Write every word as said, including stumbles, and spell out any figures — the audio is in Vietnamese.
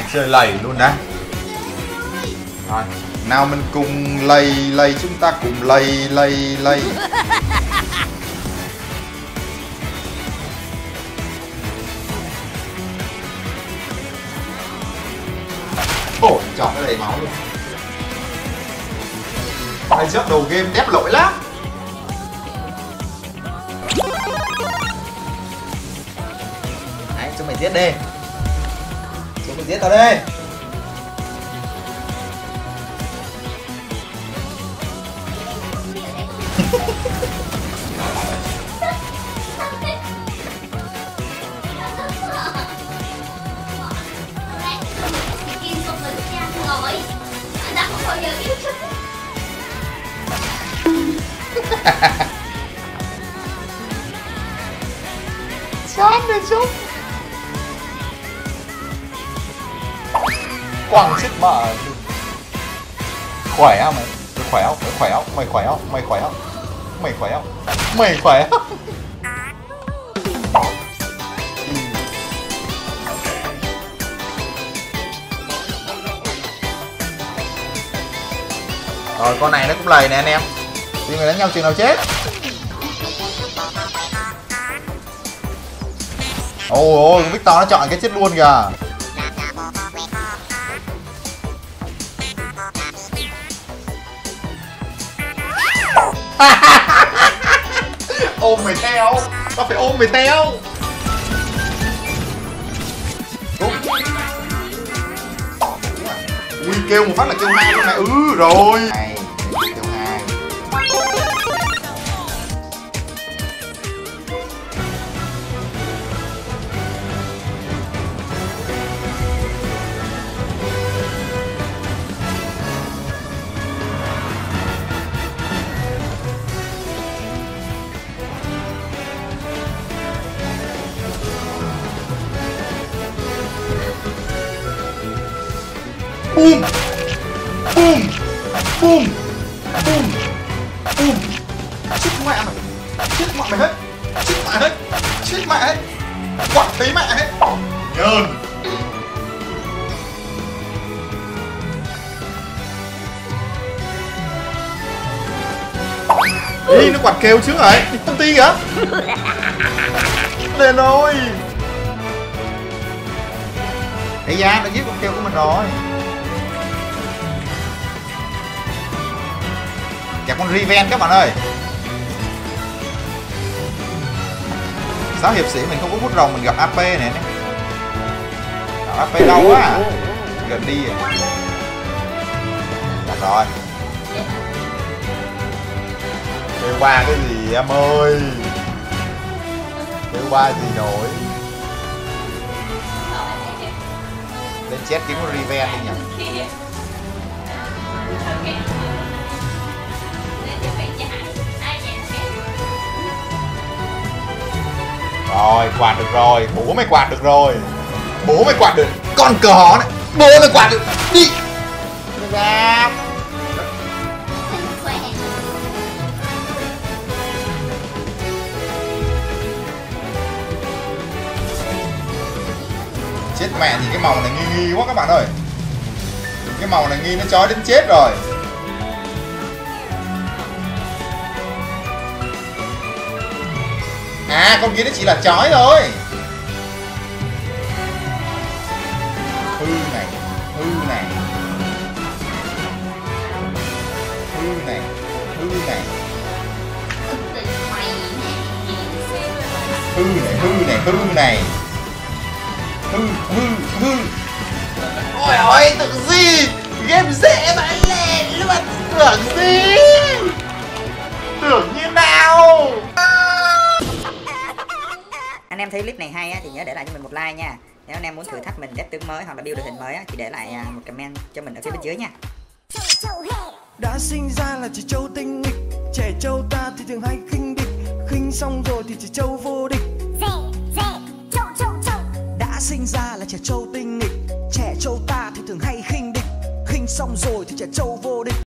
Chơi lầy luôn đã. Rồi, nào mình cùng lầy lầy, chúng ta cùng lầy lầy lầy. Ồ, chọn cái đầy máu luôn. Đây trước đầu game đép lỗi lắm. Đấy, chúng mày giết đi. Chúng mày giết tao đi. Chán này chúng. Quăng chết mở. Khỏe không mày? Mày khỏe không? Mày khỏe không? Mày khỏe không? Mày khỏe không? Mày khỏe không? Mày khỏe không? Rồi con này nó cũng lầy nè anh em. Thì người đánh nhau chừng nào chết. Ôi ôi, Victor nó chọn cái chết luôn kìa. Ôm mày theo. Tao phải ôm mày theo. Đúng. Ui, kêu một phát là kêu hai luôn này. Ừ rồi. Này, kêu hai. Boom! Boom! Boom! Boom! Boom! Chết mẹ mày! Chết mẹ mày hết! Chết mẹ hết! Chết mẹ hết! Quạt thấy mẹ hết! Nhơn! Ý, nó quạt kêu trước rồi! Công ty kìa! Lên rồi! Để ra, nó giết con kêu của mình rồi! Kẹp con Riven các bạn ơi. Sáu hiệp sĩ mình không có hút rồng, mình gặp a pê này. a pê đâu quá à. Gần đi rồi. Được rồi. Kêu ba cái gì em ơi. Kêu ba gì nổi. Lên chết kiếm con Riven đi nhỉ. Rồi, quạt được rồi, bố mày quạt được rồi. Bố mày quạt được, con cò này. Bố mày quạt được, đi. Ra. Chết mẹ, nhìn cái màu này nghi nghi quá các bạn ơi. Cái màu này nghi nó chói đến chết rồi. À, con kia nó chỉ là chói thôi. Hư này, hư này, hư này, hư này, hư này, hư này, hư này, hư, hư, hư. Ôi ôi, tưởng gì? Game dễ mà lên luôn. Tưởng gì? Tưởng như nào? Anh em thấy clip này hay á, thì nhớ để lại cho mình một like nha. Nếu anh em muốn thử thách mình ghép tướng mới hoặc là build đội hình mới á, thì để lại một comment cho mình ở phía bên dưới nha. Đã sinh ra là chỉ trâu tinh nghịch, trẻ trâu ta thì thường hay khinh địch, khinh xong rồi thì chỉ trâu vô địch. Đã sinh ra là trẻ trâu tinh nghịch, trẻ trâu ta thì thường hay khinh địch, khinh xong rồi thì trẻ trâu vô địch.